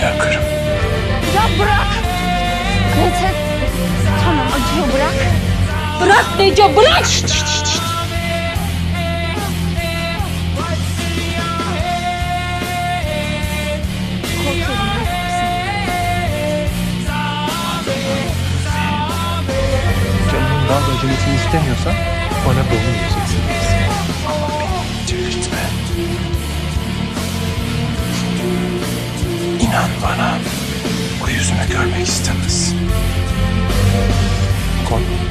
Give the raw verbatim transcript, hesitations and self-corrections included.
güzel karım. Ya bırak. Metin. Tamam acıyor bırak. Bırak Neco bırak. Şişt, şişt, şişt, şişt. Canının daha da acımasını istemiyorsan bana doğum vereceksin. Ama beni incelirtme. İnan bana, o yüzümü görmek istemez. Korkma.